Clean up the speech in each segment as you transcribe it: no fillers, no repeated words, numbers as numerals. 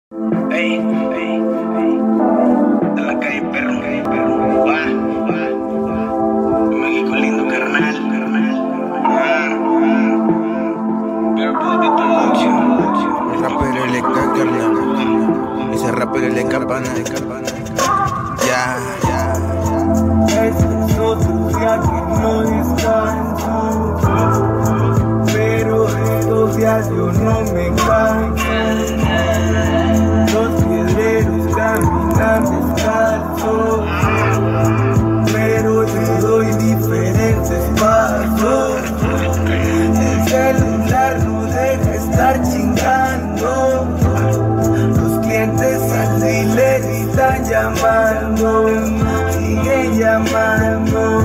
Ey, ey, ey, a la calle perro, va, México lindo carnal, pero pude producción. El rapero le carnal, ese rapero le campana, ya. Este es otro día que no descanso, pero estos días yo no me canso. Los piedreros caminan descalzos, pero yo doy diferentes pasos. El celular no deja estar chingando, los clientes al dealer están llamando, siguen llamando,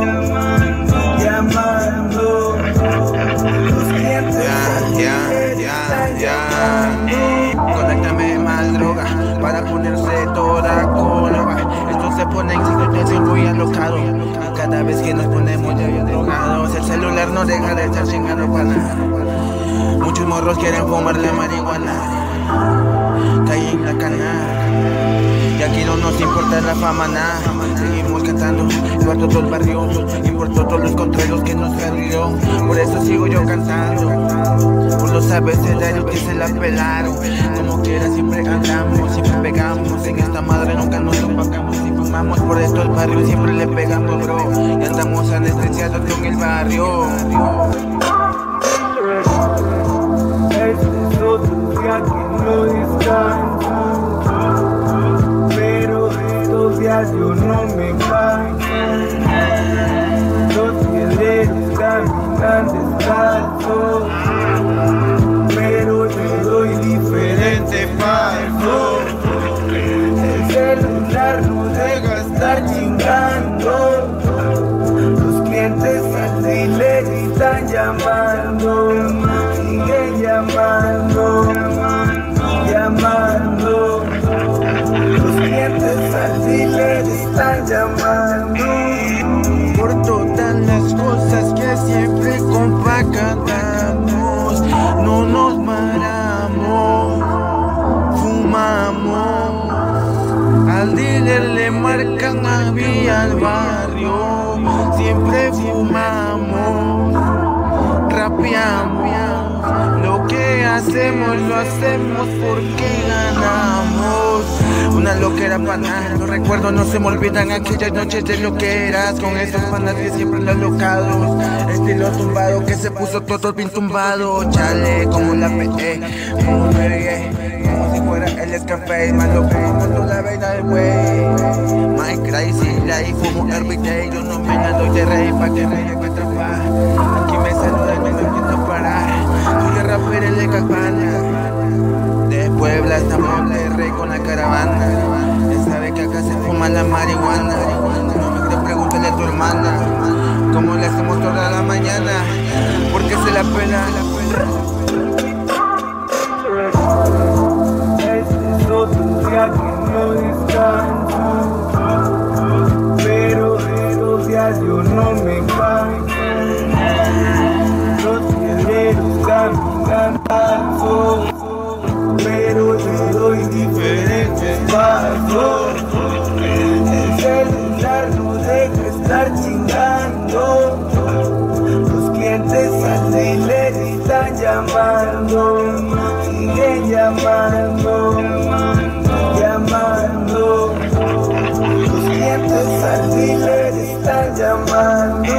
los clientes al dealer están llamando. Conéctame más droga para ponerse toda cola. Esto se pone en situación muy alocado. Cada vez que nos ponemos ya bien drogados, el celular no deja de estar chingando para nada. Muchos morros quieren fumar la marihuana, caen en la cana. Y aquí no nos importa la fama, nada. Seguimos cantando por todo el barrio y por todos los contrarios que nos salió. Por eso sigo yo cantando, por los abecedarios que se la pelaron. Como quiera siempre andamos, siempre pegamos. En esta madre nunca nos opacamos. Si fumamos por estos barrios siempre le pegamos, bro. Y andamos anestesiados con el barrio. Este es otro día que no descanso, pero estos días yo no me canso. Los piedreros caminan descalzos, pero yo doy diferentes pasos. El celular no deja estar chingando, los clientes al dealer están llamando, siguen llamando, los clientes al dealer están llamando. Por todas las cosas que siempre compa cantamos, no nos paramos, fumamos. Al dealer le marcan a vía al barrio, siempre fumamos, rapeamos. Lo que hacemos lo hacemos porque ganamos. Una loquera pana, los recuerdos no se me olvidan aquellas noches de loqueras. Con esos panas que siempre los locados, estilo tumbado que se puso todo bien tumbado. Chale, como la pegué, como me regué, como si fuera el Scarface. Más loco como toda la vaina del wey. My crazy life, fumo everyday. Yo no me la doy de rey pa' que me llegue a atrapar. Aquí me saluda y no me quiero parar. Soy el rapero de Campana, de Puebla hasta Monterrey con la caravana. Ya sabe que acá se fuma la marihuana. No me crees, pregúntale a tu hermana cómo le hacemos toda la mañana, porque se la pela. Este es otro día que no descanso, pero estos días yo no me canso. Los piedreros caminan pasos, pero yo doy diferentes pasos. El celular no deja estar chingando, los clientes al dealer están llamando, siguen llamando, los clientes al dealer están llamando.